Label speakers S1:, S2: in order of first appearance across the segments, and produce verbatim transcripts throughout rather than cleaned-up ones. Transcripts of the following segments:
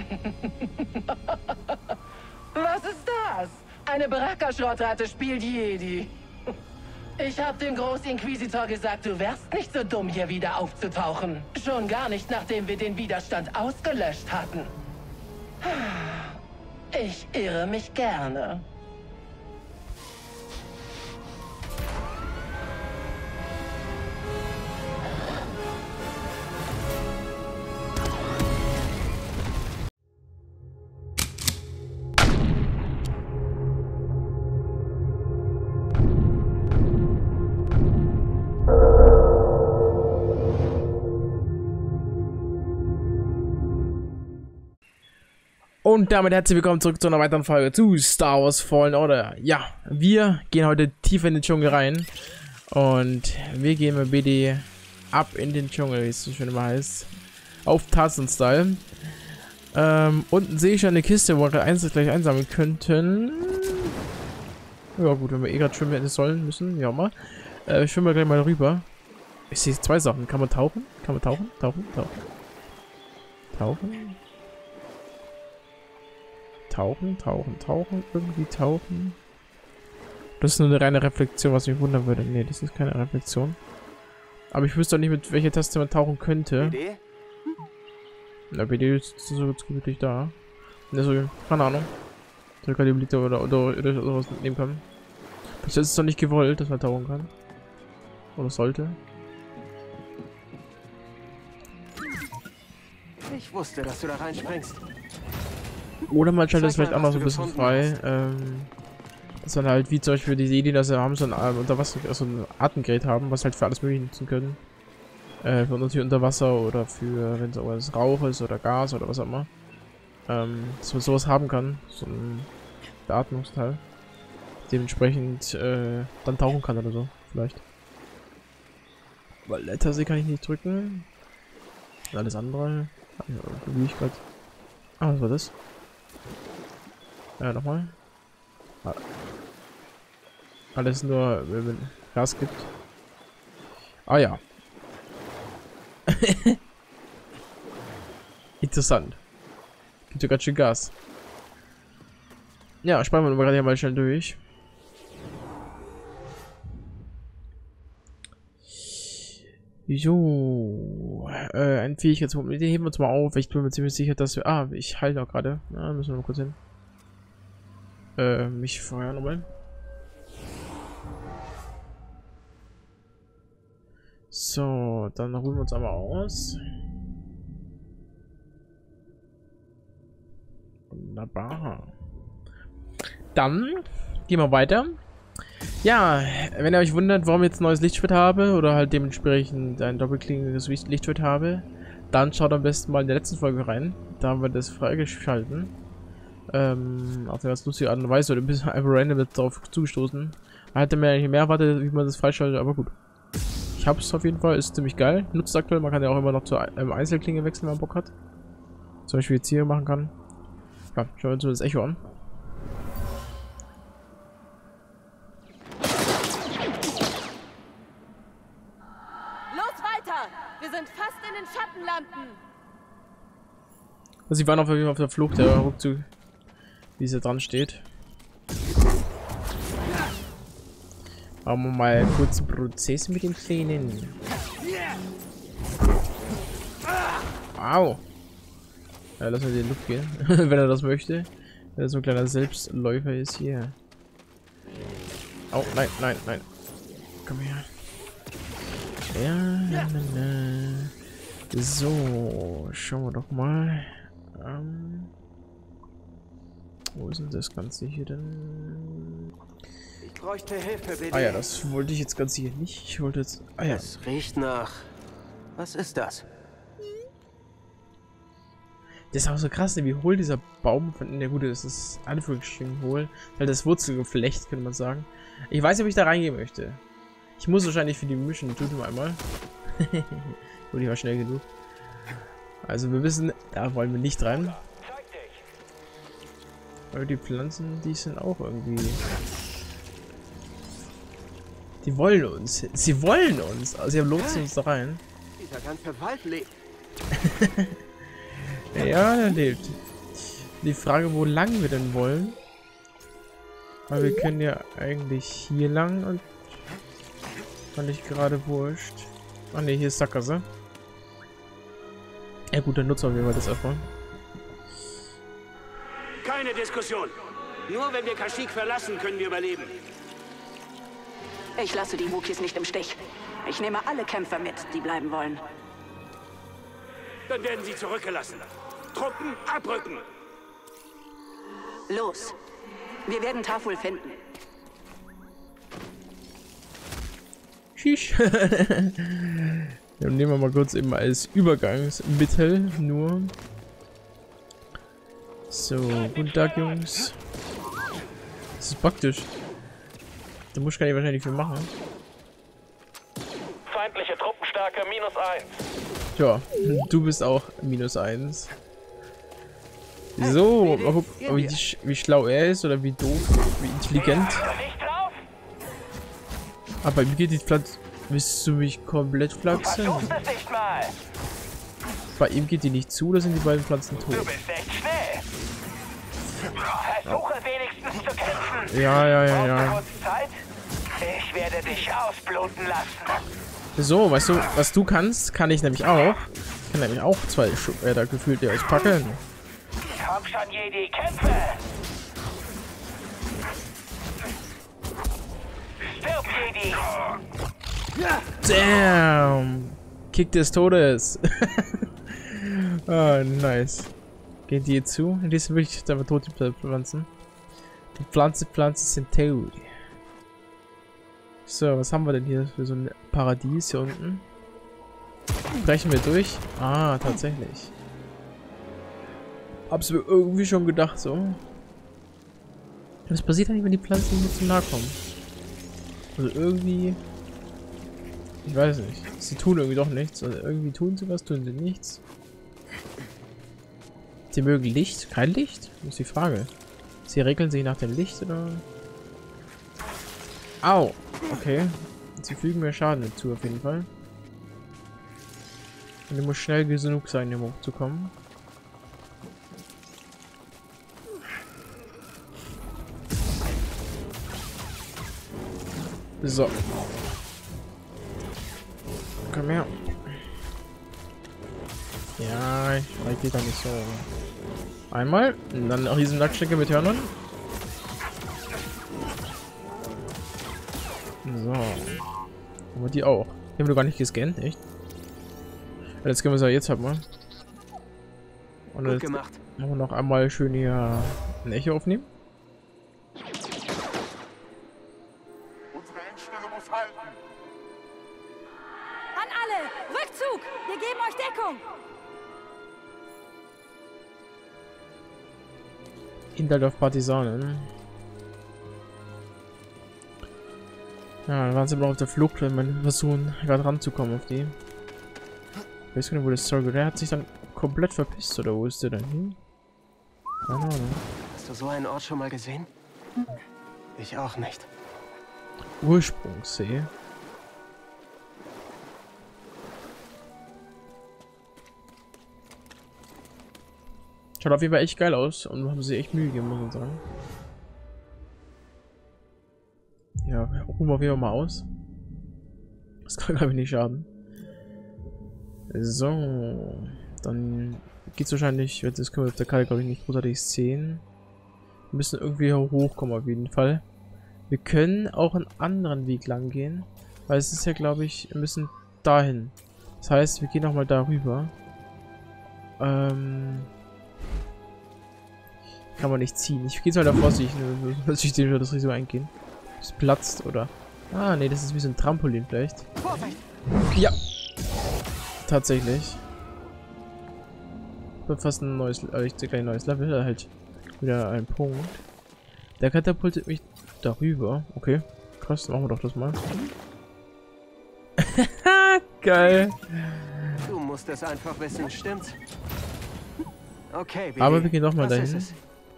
S1: Was ist das? Eine Baraka-Schrottratte spielt Jedi. Ich hab dem Großinquisitor gesagt, du wärst nicht so dumm, hier wieder aufzutauchen. Schon gar nicht, nachdem wir den Widerstand ausgelöscht hatten. Ich irre mich gerne.
S2: Und damit herzlich willkommen zurück zu einer weiteren Folge zu Star Wars Fallen Order. Ja, wir gehen heute tief in den Dschungel rein. Und wir gehen mit B D ab in den Dschungel, wie es so schön immer heißt. Auf Tarzan-Style. Ähm, unten sehe ich schon eine Kiste, wo wir gerade eins gleich einsammeln könnten. Ja gut, wenn wir eh gerade schwimmen hätten sollen müssen, ja mal. Äh, schwimmen wir gleich mal rüber. Ich sehe zwei Sachen. Kann man tauchen? Kann man tauchen? Tauchen? Tauchen? Tauchen? Tauchen, tauchen, tauchen, irgendwie tauchen. Das ist nur eine reine Reflexion, was mich wundern würde. Nee, das ist keine Reflexion. Aber ich wüsste auch nicht, mit welcher Taste man tauchen könnte. B D? Na, B D ist so gemütlich da. Also, keine Ahnung. Drücker die Blitze oder, oder, oder, oder was mitnehmen kann. Bis jetzt ist es doch nicht gewollt, dass man tauchen kann. Oder sollte.
S3: Ich wusste, dass du da reinspringst.
S2: Oder man schaltet es vielleicht auch noch so ein bisschen frei. Ähm, dass dann halt, wie zum Beispiel die Jedi, dass sie haben so ein äh, Unterwasser, so ein Atemgerät haben, was halt für alles Mögliche nutzen können. Äh, für natürlich unter Wasser oder für, wenn es Rauch ist oder Gas oder was auch immer. Ähm, dass man sowas haben kann. So ein Beatmungsteil. Dementsprechend äh, dann tauchen kann oder so, vielleicht. Weil Letter kann ich nicht drücken. Und alles andere. Ja, ich grad. Ah, was war das? Ja, nochmal. Alles nur, wenn man Gas gibt. Ah ja. Interessant. Gibt ja ganz schön Gas. Ja, sparen wir aber gerade mal schnell durch. So, äh, ein Fähigkeitspunkt. Den heben wir uns mal auf. Ich bin mir ziemlich sicher, dass wir... Ah, ich halte auch gerade. Ja, müssen wir mal kurz hin. Äh, mich vorher nochmal. So, dann ruhen wir uns aber aus. Wunderbar. Dann gehen wir weiter. Ja, wenn ihr euch wundert, warum ich jetzt ein neues Lichtschwert habe oder halt dementsprechend ein doppelklingendes Lichtschwert habe, dann schaut am besten mal in der letzten Folge rein. Da haben wir das freigeschalten. Ähm, auf eine ganz lustige Art und Weise oder ein bisschen einfach random darauf zugestoßen. Man hätte mir eigentlich mehr erwartet, wie man das freischaltet, aber gut. Ich habe es auf jeden Fall, ist ziemlich geil. Nutzt aktuell, man kann ja auch immer noch zur ähm, Einzelklinge wechseln, wenn man Bock hat. Zum Beispiel jetzt hier machen kann. Ja, schauen wir uns das Echo an.
S4: Wir sind fast in den Schattenlanden.
S2: Also sie waren auf jeden Fall auf der Flucht, der Rückzug, wie sie dran steht. Machen wir mal einen kurzen Prozess mit dem Kleinen. Wow. Ja, lassen wir den in die Luft gehen, wenn er das möchte. Wenn er so ein kleiner Selbstläufer ist hier. Oh, nein, nein, nein. Komm her. Ja, na, na, na. So, schauen wir doch mal. Ähm, wo ist denn das Ganze hier denn?
S3: Ich bräuchte Hilfe, bitte.
S2: Ah ja, das wollte ich jetzt ganz sicher nicht. Ich wollte jetzt... Ah ja.
S3: Es riecht nach... Was ist das?
S2: Das ist auch so krass, wie hohl dieser Baum von... Der Gute, das ist Anführungsstrichen hohl. Weil das Wurzelgeflecht, könnte man sagen. Ich weiß nicht, ob ich da reingehen möchte. Ich muss wahrscheinlich für die Mission tun einmal. Gut, ich war schnell genug. Also wir wissen, da wollen wir nicht rein. Aber die Pflanzen, die sind auch irgendwie... Die wollen uns. Sie wollen uns. Also sie haben Lust uns da rein.
S3: Dieser ganze Wald lebt.
S2: Ja, er lebt. die Frage, wo lang wir denn wollen. Weil wir können ja eigentlich hier lang und fand ich gerade wurscht. Ah ne, hier ist Sackgasse. Ja gut, dann nutzen wir das erstmal.
S5: Keine Diskussion. Nur wenn wir Kashyyyk verlassen, können wir überleben.
S6: Ich lasse die Wookiees nicht im Stich. Ich nehme alle Kämpfer mit, die bleiben wollen.
S5: Dann werden sie zurückgelassen. Truppen abrücken.
S6: Los. Wir werden Taful finden.
S2: Shish. Dann nehmen wir mal kurz eben als Übergangsmittel nur. So, guten Tag, Jungs. Das ist praktisch. Da muss ich gar nicht wahrscheinlich viel machen.
S7: Feindliche Truppenstärke minus eins.
S2: Tja, du bist auch minus eins. So, mal gucken, wie, sch wie schlau er ist oder wie doof, wie intelligent. Aber mir geht die Pflanze. Willst du mich komplett flachsen? Bei ihm geht die nicht zu, da sind die beiden Pflanzen tot.
S7: Du bist echt schnell. Versuche wenigstens zu kämpfen.
S2: Ja, ja, ja, ja.
S7: Kurz Zeit? Ich werde dich ausbluten lassen.
S2: So, weißt du, was du kannst, kann ich nämlich auch. Ich kann nämlich auch zwei Schwerter gefühlt dir auspacken.
S7: Komm schon, Jedi, kämpfe! Stirb, Jedi!
S2: Damn! Kick des Todes! Ah, nice. Geht die zu? Die sind wirklich einfach tot, die Pflanzen. Die Pflanze, Pflanzen sind tot. So, was haben wir denn hier für so ein Paradies hier unten? Brechen wir durch? Ah, tatsächlich. Hab's mir irgendwie schon gedacht, so. Was passiert eigentlich, wenn die Pflanzen hier zu nahe kommen? Also irgendwie... Ich weiß nicht. Sie tun irgendwie doch nichts. Also irgendwie tun sie was, tun sie nichts. Sie mögen Licht? Kein Licht? Das ist die Frage. Sie regeln sich nach dem Licht, oder? Au! Okay. Sie fügen mir Schaden dazu, auf jeden Fall. Und ich muss schnell genug sein, um hochzukommen. So. Komm her. Ja, ich geht da nicht so. Einmal. Und dann auch diese Nacktstrecke mit Hörnern. So. Aber die auch. Die haben wir gar nicht gescannt, echt? Ja, jetzt können wir es ja jetzt halt mal. Und
S3: Gut
S2: jetzt
S3: gemacht.
S2: machen wir noch einmal schön hier ein Echo aufnehmen.
S8: Unsere Endstelle muss halten.
S4: An alle! Rückzug! Wir geben euch Deckung!
S2: Hinterdorf Partisanen. Ja, dann waren sie aber auf der Flucht, wenn man versuchen, gerade ranzukommen auf die. Ich weiß gar nicht, wo der Sorge. Der hat sich dann komplett verpisst, oder wo ist der denn hin? Keine Ahnung.
S3: Hast du so einen Ort schon mal gesehen? Ich auch nicht.
S2: Ursprungssee. Schaut auf jeden Fall echt geil aus und haben sich echt Mühe gegeben, muss man sagen. Ja, ruhen wir auf jeden Fall mal aus. Das kann, glaube ich, nicht schaden. So, dann geht's wahrscheinlich, das können wir auf der Karte, glaube ich, nicht großartig sehen. Wir müssen irgendwie hochkommen auf jeden Fall. Wir können auch einen anderen Weg lang gehen, weil es ist ja, glaube ich, wir müssen dahin. Das heißt, wir gehen nochmal darüber. Ähm... Kann man nicht ziehen. Ich gehe jetzt mal davor, dass ich, dass ich den das Risiko eingehen. Es platzt, oder? Ah, nee, das ist wie so ein Trampolin vielleicht. Ja. Tatsächlich. Wird fast ein neues, äh, ein neues Level, halt wieder ein Punkt. Der katapultiert mich darüber. Okay. Krass, dann machen wir doch das mal. Geil.
S3: Du musst es einfach wissen, stimmt's? Okay, Billy.
S2: Aber wir gehen doch mal
S3: Was
S2: dahin.
S3: ist es?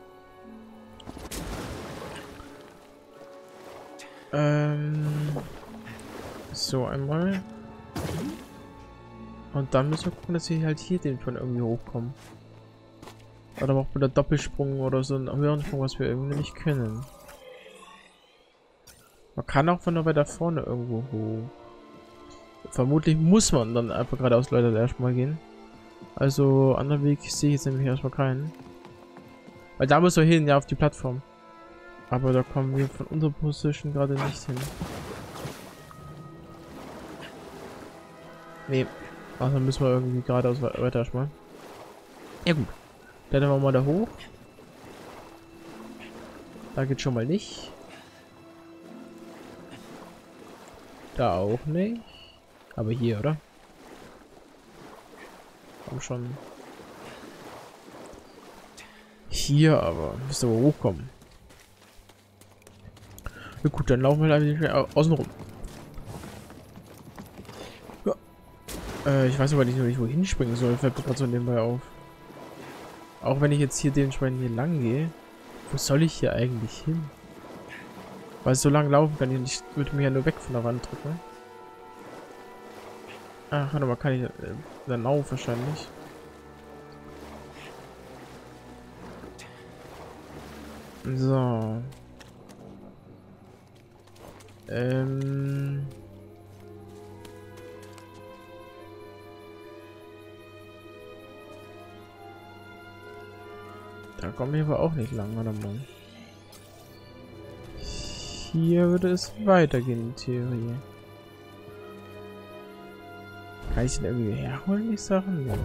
S2: Ähm, so, einmal. Und dann müssen wir gucken, dass wir halt hier den von irgendwie hochkommen. Oder auch bei der Doppelsprung oder so ein höheren Sprung, was wir irgendwie nicht können. Man kann auch von da weiter vorne irgendwo hoch. Vermutlich muss man dann einfach geradeaus Leute erstmal gehen. Also, anderen Weg sehe ich jetzt nämlich erstmal keinen. Weil da muss man hin, ja, auf die Plattform. Aber da kommen wir von unserer Position gerade nicht hin. Nee. Also müssen wir irgendwie geradeaus weiter erstmal. Ja gut. Dann wir mal da hoch. Da geht schon mal nicht. Da auch nicht. Aber hier, oder? Komm schon. Hier aber. Müsste aber hochkommen. Ja gut, dann laufen wir da nicht mehr außen rum. Ja. Äh, ich weiß aber nicht, wo ich wohin springen soll. Fällt mir gerade so nebenbei auf. Auch wenn ich jetzt hier dementsprechend hier lang gehe. Wo soll ich hier eigentlich hin? Weil so lang laufen kann ich nicht. Würde mich ja nur weg von der Wand drücken. Ach, warte mal, kann ich äh, dann auf wahrscheinlich. So. Ähm. Da kommen wir aber auch nicht lang, oder mal. Hier würde es weitergehen in Theorie. Kann ich den irgendwie herholen, die Sachen? Ja.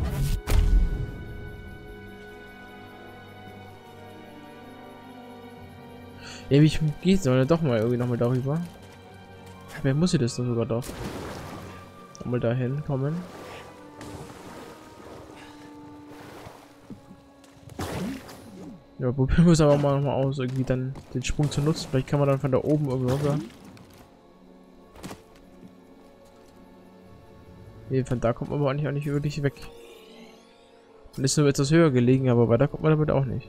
S2: Ja, wie geht's denn doch mal irgendwie nochmal darüber? Wer muss ich das doch sogar doch? Nochmal dahin kommen. Ja, probieren wir es aber mal nochmal aus, irgendwie dann den Sprung zu nutzen. Vielleicht kann man dann von da oben irgendwo rüber. Nee, von da kommt man aber eigentlich auch nicht wirklich weg. Dann ist nur etwas höher gelegen, aber weiter kommt man damit auch nicht.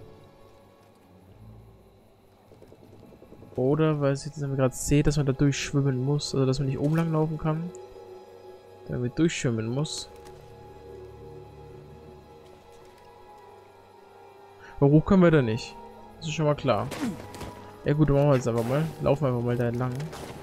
S2: Oder, weil ich jetzt gerade sehe, dass man da durchschwimmen muss. Also, dass man nicht oben lang laufen kann. Damit durchschwimmen muss. Aber hoch können wir da nicht. Das ist schon mal klar. Ja gut, dann machen wir jetzt einfach mal. Laufen wir einfach mal da entlang.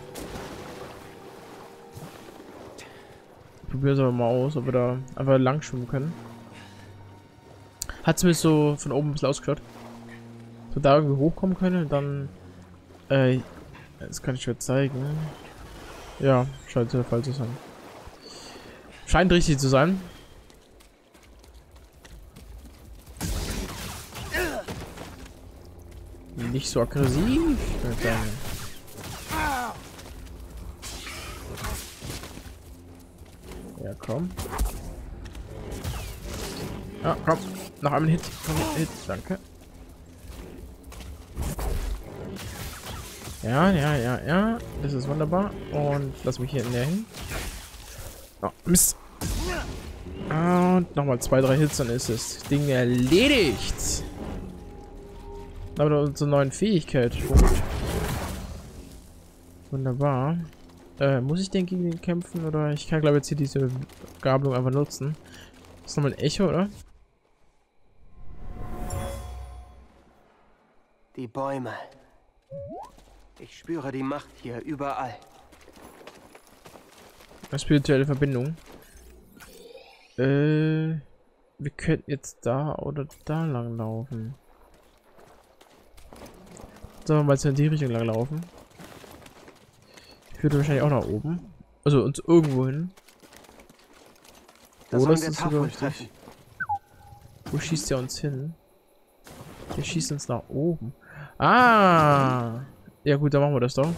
S2: Probieren wir mal aus, ob wir da einfach lang schwimmen können. Hat es mir so von oben ein bisschen ausgeschaut. So da irgendwie hochkommen können und dann... Äh, das kann ich dir zeigen. Ja, scheint der Fall zu sein. Scheint richtig zu sein. Nicht so aggressiv. Ja, komm. Ja, komm. Noch einen Hit. Komm, Hit. Danke. Ja, ja, ja, ja. Das ist wunderbar. Und lass mich hier näher hin. Oh, Mist. Und nochmal zwei, drei Hits, dann ist das Ding erledigt. Aber unsere neuen Fähigkeit. Gut. Wunderbar. Äh, muss ich denn gegen den kämpfen? Oder ich kann, glaube ich, jetzt hier diese Gabelung einfach nutzen. Das ist nochmal ein Echo, oder?
S3: Die Bäume. Ich spüre die Macht hier überall.
S2: Eine spirituelle Verbindung. Äh, wir könnten jetzt da oder da lang laufen. Sollen wir mal in die Richtung lang laufen? Führt wahrscheinlich auch nach oben. Also uns irgendwo hin. Oder ist das sogar richtig? Wo schießt der uns hin? Der schießt uns nach oben. Ah! Ja gut, dann machen wir das doch.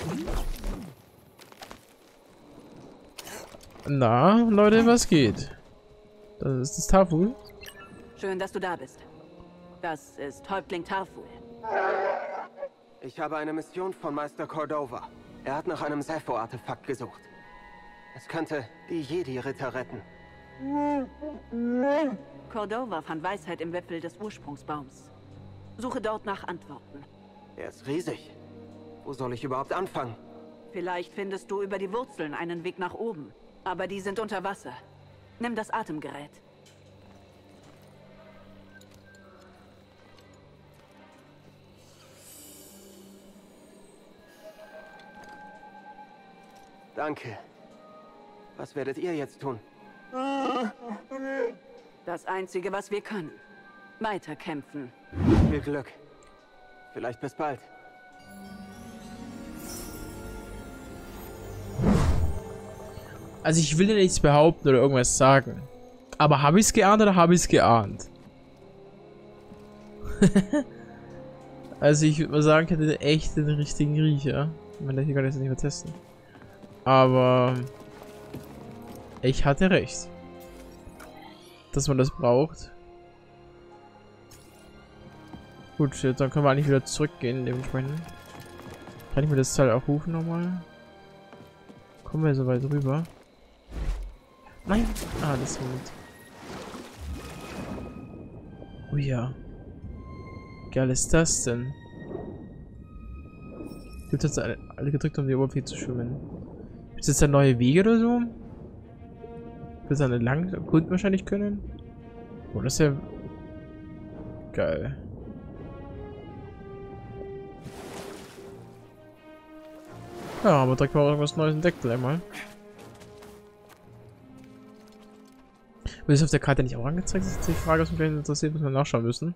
S2: Na, Leute, was geht? Das ist das Taful.
S6: Schön, dass du da bist. Das ist Häuptling Taful.
S3: Ich habe eine Mission von Meister Cordova. Er hat nach einem Sepho-Artefakt gesucht. Es könnte die Jedi-Ritter retten.
S6: Cordova fand Weisheit im Wipfel des Ursprungsbaums. Suche dort nach Antworten.
S3: Er ist riesig. Wo soll ich überhaupt anfangen?
S6: Vielleicht findest du über die Wurzeln einen Weg nach oben. Aber die sind unter Wasser. Nimm das Atemgerät.
S3: Danke. Was werdet ihr jetzt tun?
S6: Das Einzige, was wir können. Weiterkämpfen.
S3: Viel Glück. Vielleicht bis bald.
S2: Also ich will ja nichts behaupten oder irgendwas sagen. Aber habe ich es geahnt oder habe ich es geahnt? Also ich würde mal sagen, ich hatte echt den richtigen Riecher. Ich meine, ich kann das nicht mehr testen. Aber ich hatte recht. Dass man das braucht. Gut, dann können wir eigentlich wieder zurückgehen, dementsprechend. Kann ich mir das Teil auch rufen nochmal? Kommen wir so weit rüber? Nein! Ah, das ist gut. Oh ja. Wie geil ist das denn? Gibt jetzt alle, alle gedrückt, um die Oberfläche zu schwimmen. Gibt es jetzt da neue Wege oder so? Wird es eine lang gut wahrscheinlich können? Oh, das ist ja geil. Ja, aber direkt mal irgendwas Neues entdeckt gleich mal. Wird es auf der Karte nicht auch angezeigt? Das ist die Frage, was mich vielleicht interessiert, müssen wir nachschauen müssen.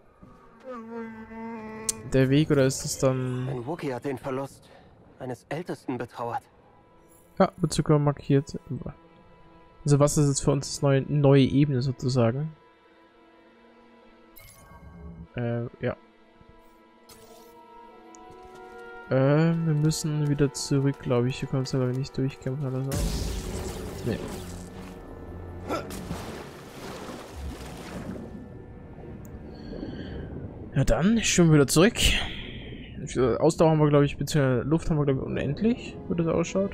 S2: Der Weg, oder ist es dann...
S3: Ein Wookie hat den Verlust eines Ältesten betrauert.
S2: Ja, wird sogar markiert. Also was ist jetzt für uns das neue, neue Ebene sozusagen? Äh, ja. Äh, wir müssen wieder zurück, glaube ich. Hier können wir aber nicht durchkämpfen oder so. Nee. Ja dann, schwimmen wir wieder zurück. Ausdauer haben wir, glaube ich, beziehungsweise Luft haben wir, glaube ich, unendlich, wie das ausschaut.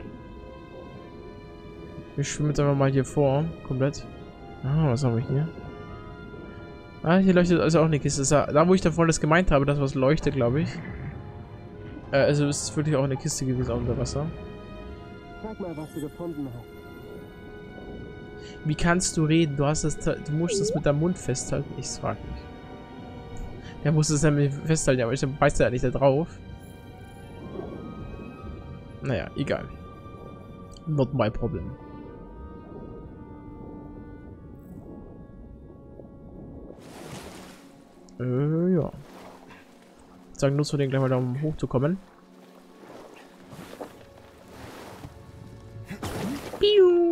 S2: Wir schwimmen jetzt einfach mal hier vor, komplett. Ah, was haben wir hier? Ah, hier leuchtet also auch eine Kiste. Da, da wo ich davor das gemeint habe, dass was leuchtet, glaube ich. Äh, also ist es wirklich auch eine Kiste gewesen unter Wasser.
S3: Sag mal, was du gefunden hast.
S2: Wie kannst du reden? Du hast das, du musst das mit deinem Mund festhalten. Ich frage mich. Der muss es nämlich festhalten, aber ich beißt ja nicht da drauf. Naja, egal. Not my problem. Äh, ja. Ich sage, nutzt du den gleich mal da, um hochzukommen. Piu.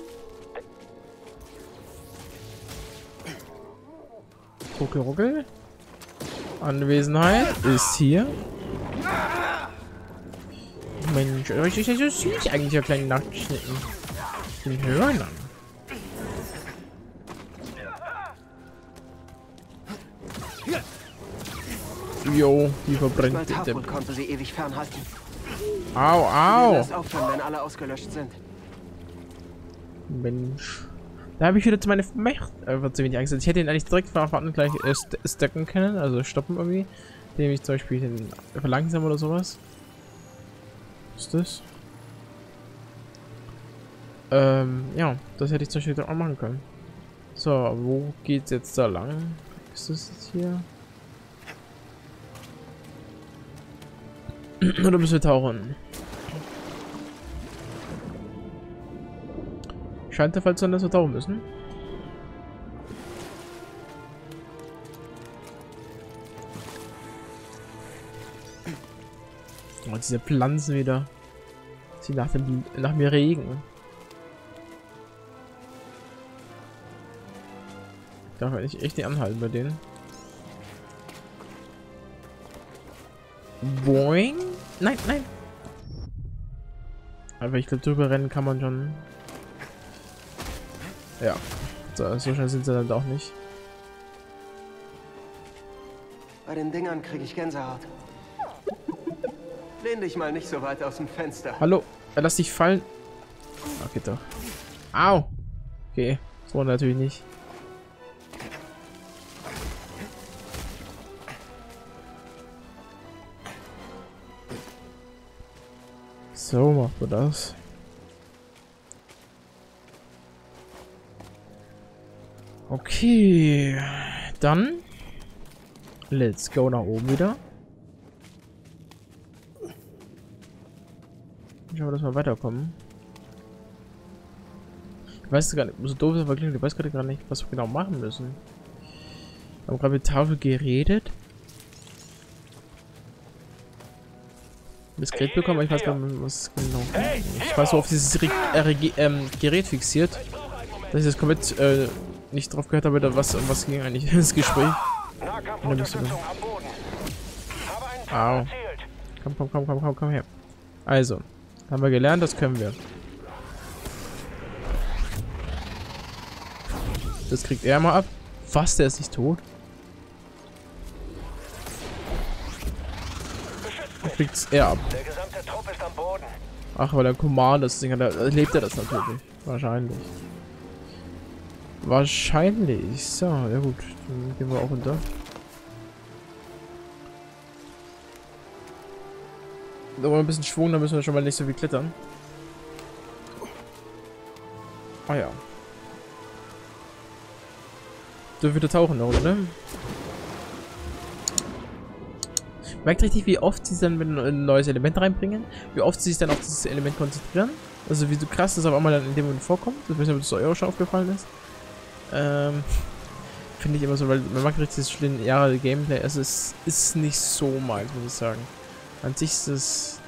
S2: Ruckel, ruckel. Anwesenheit ist hier. Mensch, das ist ja so süß eigentlich, der kleine Nacktschnitten. Den Hörnern. Jo, die verbrennt den Depp.
S3: Konnte sie ewig fernhalten.
S2: Au, au.
S3: Lass aufhören, wenn alle ausgelöscht sind.
S2: Mensch. Da habe ich wieder zu meine Macht einfach zu wenig Angst. Ich hätte ihn eigentlich direkt von Anfang an gleich äh, st stacken können, also stoppen irgendwie. Indem ich zum Beispiel den verlangsamen oder sowas. Was ist das? Ähm, ja, das hätte ich zum Beispiel auch machen können. So, wo geht's jetzt da lang? Ist das jetzt hier? Oder müssen wir tauchen? Scheint der Fall zu sein, dass wir tauchen müssen. Oh, diese Pflanzen wieder. Sie nach dem nach mir regen. Darf ich echt nicht anhalten bei denen. Boing. Nein, nein. Aber ich glaube, drüber rennen kann man schon. Ja. So, so schnell sind sie dann doch nicht.
S3: Bei den Dingern kriege ich Gänsehaut. Lehn dich mal nicht so weit aus dem Fenster.
S2: Hallo. Lass dich fallen. Okay, doch. Au. Okay. So natürlich nicht. So macht man das. Okay, dann let's go nach oben wieder. Schauen wir, dass wir weiterkommen. Ich weiß gar nicht, so doof ist, aber ich weiß gerade gar nicht, was wir genau machen müssen. Wir haben gerade mit Tafel geredet. Das Gerät bekommen, aber ich weiß gar nicht, was genau. Ich war so auf dieses Re äh, ähm, Gerät fixiert, dass ich das komplett äh, nicht drauf gehört habe, was, um was ging eigentlich das Gespräch. Und dann bist du Au. Komm, komm, komm, komm, komm, komm her. Also, haben wir gelernt, das können wir. Das kriegt er mal ab. Was, der ist nicht tot? Kriegt's er ab.
S7: Der gesamte Trupp ist am Boden.
S2: Ach, weil der Commander das Ding hat, da lebt er das natürlich. Wahrscheinlich. Wahrscheinlich. So, ja gut. Dann gehen wir auch runter. Da wollen wir ein bisschen Schwung, dann müssen wir schon mal nicht so viel klettern. Ah ja. Dürfen wir da tauchen noch, oder? Merkt richtig, wie oft sie dann ein neues Element reinbringen, wie oft sie sich dann auf dieses Element konzentrieren. Also wie so krass das auf einmal dann in dem Moment vorkommt. Ich weiß nicht, ob das euch auch schon aufgefallen ist. Ähm, Finde ich immer so, weil man mag richtig das lineare Gameplay. Es ist, ist nicht so meins, muss ich sagen. An sich ist es...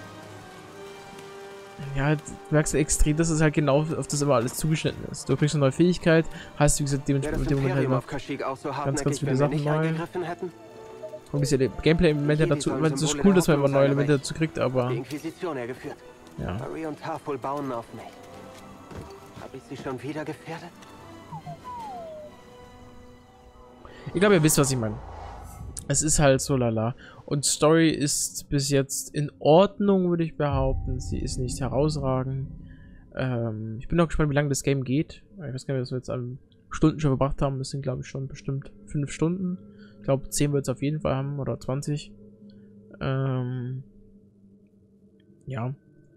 S2: Ja, du merkst extrem, dass es halt genau auf das immer alles zugeschnitten ist. Du kriegst eine neue Fähigkeit, hast wie gesagt dementsprechend in dem Moment halt immer
S3: so
S2: ganz, ganz viele Sachen neu. Und diese Gameplay-Elemente dazu, es ist cool, dass man immer neue Elemente dazu kriegt, aber...
S3: Die Inquisition hergeführt.
S2: Ja.
S3: Harry und Tafel bauen auf mich. Habe ich sie schon wieder gefährdet?
S2: Ich glaube, ihr wisst, was ich meine. Es ist halt so lala. Und Story ist bis jetzt in Ordnung, würde ich behaupten. Sie ist nicht herausragend. Ähm, ich bin auch gespannt, wie lange das Game geht. Ich weiß gar nicht, was wir jetzt an Stunden schon verbracht haben. Das sind, glaube ich, schon bestimmt fünf Stunden. Ich glaube, zehn wird es auf jeden Fall haben. Oder zwanzig. Ähm, ja.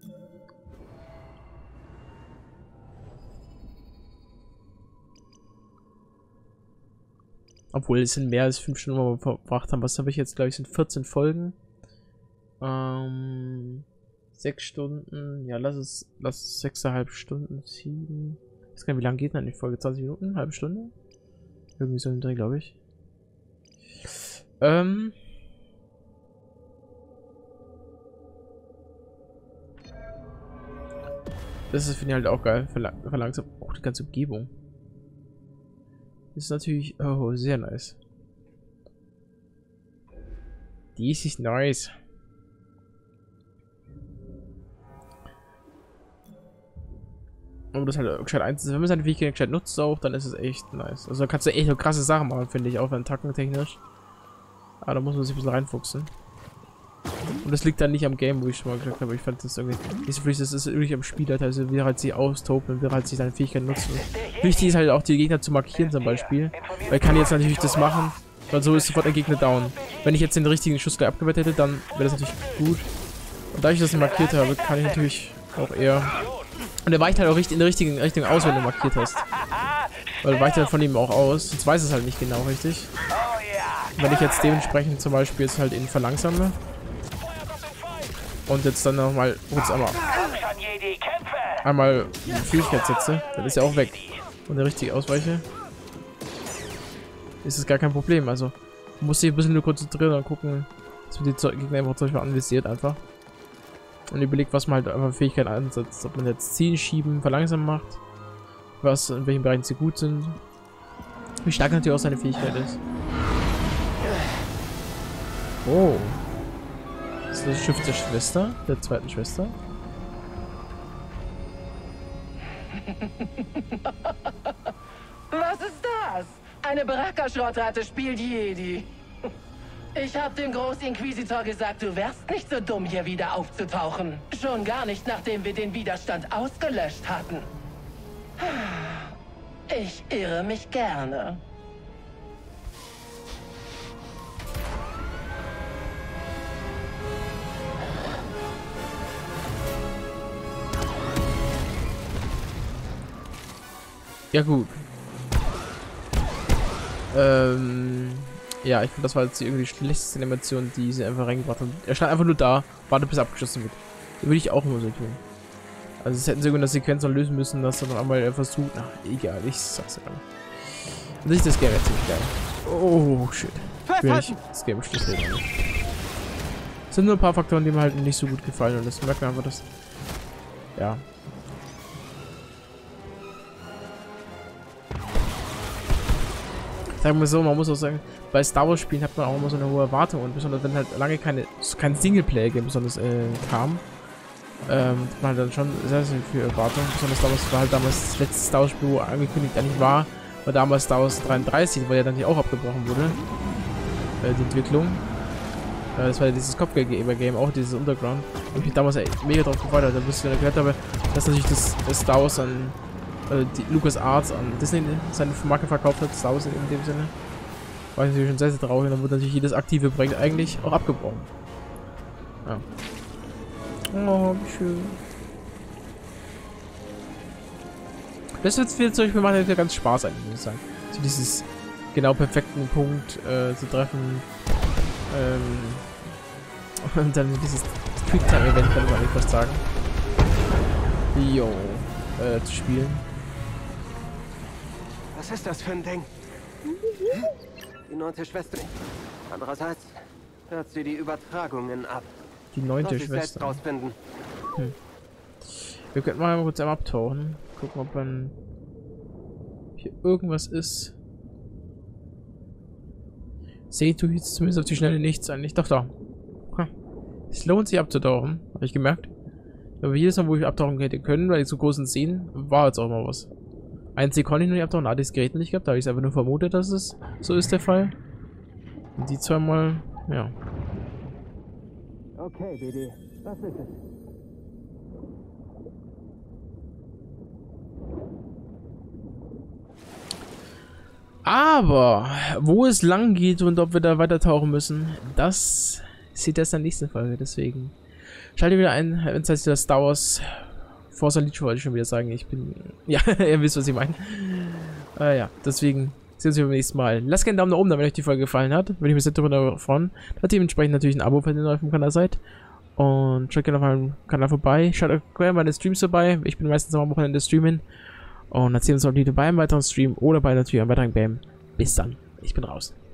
S2: Obwohl, es sind mehr als fünf Stunden, wo wir verbracht haben. Was habe ich jetzt, glaube ich, sind vierzehn Folgen. Ähm, sechs Stunden. Ja, lass es, lass es sechseinhalb Stunden, sieben. Ich weiß gar nicht, wie lange geht denn die Folge? zwanzig Minuten? Halbe Stunde? Irgendwie so im Dreh, glaube ich. Ähm. Das ist, finde ich halt auch geil. Verlang verlangsamt auch die ganze Umgebung. Das ist natürlich, oh, sehr nice. Dies ist nice. Aber das halt gescheit eins ist, wenn man seine Fähigkeit gescheit nutzt auch, dann ist es echt nice. Also da kannst du echt so krasse Sachen machen, finde ich, auch wenn tackentechnisch. Aber da muss man sich ein bisschen reinfuchsen. Und das liegt dann nicht am Game, wo ich schon mal gesagt habe, ich fand das irgendwie nicht so wichtig, das ist wirklich am Spieler, also wie er halt sich austobt und wie er halt sich seine Fähigkeiten nutzen. Wichtig ist halt auch die Gegner zu markieren zum Beispiel, weil kann jetzt natürlich das machen, weil so ist sofort der Gegner down. Wenn ich jetzt den richtigen Schuss gleich abgewehrt hätte, dann wäre das natürlich gut. Und da ich das markiert habe, kann ich natürlich auch eher... Und er weicht halt auch richtig in der richtigen Richtung aus, wenn du markiert hast. Weil er weicht halt von ihm auch aus, sonst weiß es halt nicht genau richtig. Und wenn ich jetzt dementsprechend zum Beispiel jetzt halt ihn verlangsame, und jetzt dann nochmal kurz einmal einmal eine Fähigkeit setze, dann ist er auch weg. Und der richtig ausweiche, ist es gar kein Problem. Also man muss sich ein bisschen nur konzentrieren und gucken, dass man die Gegner einfach zum Beispiel anvisiert einfach. Und überlegt, was man halt einfach Fähigkeiten einsetzt. Ob man jetzt ziehen, schieben, verlangsamen macht, was, in welchen Bereichen sie gut sind, wie stark natürlich auch seine Fähigkeit ist. Oh. Das ist das Schiff der Schwester, der zweiten Schwester.
S1: Was ist das? Eine Baraka-Schrottratte spielt Jedi. Ich hab dem Großinquisitor gesagt, du wärst nicht so dumm, hier wieder aufzutauchen. Schon gar nicht, nachdem wir den Widerstand ausgelöscht hatten. Ich irre mich gerne.
S2: Ja gut. Ähm, ja, ich finde, das war jetzt irgendwie die schlechteste Animation, die sie einfach reingebracht haben. Er stand einfach nur da, wartet bis er abgeschossen wird. Das würde ich auch immer so tun. Also es hätten sie in der Sequenz noch lösen müssen, dass er noch einmal versucht. Na, egal, ich sag's ja. An sich das Game jetzt ziemlich geil. Oh, shit. Ich will nicht das Game schließen. Es sind nur ein paar Faktoren, die mir halt nicht so gut gefallen und das merkt man einfach, dass... Ja. Sagen wir so, man muss auch sagen, bei Star Wars Spielen hat man auch immer so eine hohe Erwartung und besonders wenn halt lange keine, kein Singleplayer-Game besonders äh, kam, ähm, hat man halt dann schon sehr, sehr viel Erwartung. Besonders Star Wars war halt damals das letzte Star Wars Spiel, wo angekündigt eigentlich war, war damals Star Wars dreiunddreißig, weil ja dann hier auch abgebrochen wurde, äh, die Entwicklung. Äh, das war ja dieses Kopfgeldgeber-Game, auch dieses Underground. Und ich mich damals ey, mega drauf gefreut habe, bis ich dann gehört habe, dass natürlich das, das Star Wars an die LucasArts an Disney seine Marke verkauft hat, Star Wars in dem Sinne. War ich natürlich schon sehr, sehr traurig und dann wurde natürlich jedes aktive Projekt eigentlich auch abgebrochen. Ja. Oh, wie schön. Das wird zum Beispiel machen ja ganz Spaß eigentlich, muss ich sagen. So dieses genau perfekten Punkt äh, zu treffen. Ähm, und dann dieses Quicktime-Event, kann man nicht fast sagen. Jo, äh, zu spielen.
S3: Was ist das für ein Ding? Die neunte Schwester. Andererseits hört sie die Übertragungen ab.
S2: Die neunte
S3: Lass ich selbst
S2: Schwester.
S3: rausfinden.
S2: Hm. Wir könnten mal kurz einmal abtauchen. Gucken, ob man hier irgendwas ist. Seht du jetzt zumindest auf die Schnelle nichts eigentlich. Doch, da. Ha. Es lohnt sich abzutauchen. Habe ich gemerkt. Aber jedes Mal, wo ich abtauchen hätte können, weil ich so großen Seen, war jetzt auch mal was. Einzig konnte ich noch nicht abtauchen, da hatte ich das Gerät nicht gehabt, da habe ich es einfach nur vermutet, dass es so ist der Fall. Und die zweimal, ja.
S3: Okay, B D, was ist es?
S2: Aber, wo es lang geht und ob wir da weiter tauchen müssen, das sieht erst in der nächsten Folge, deswegen schalte wieder ein, wenn es heißt, das Star Wars Force Unleashed, wollte ich schon wieder sagen, ich bin, ja, ihr wisst, was ich meine. Äh, ja, deswegen sehen wir uns beim nächsten Mal. Lasst gerne einen Daumen nach oben, wenn euch die Folge gefallen hat, würde ich mich sehr darüber freuen. Da dementsprechend natürlich ein Abo, wenn ihr neu auf dem Kanal seid. Und schaut gerne auf meinem Kanal vorbei, schaut auch gerne meine Streams vorbei, ich bin meistens am Wochenende streamen. Und dann sehen wir uns auch wieder bei einem weiteren Stream oder bei natürlich einem weiteren Bam. Bis dann, ich bin raus.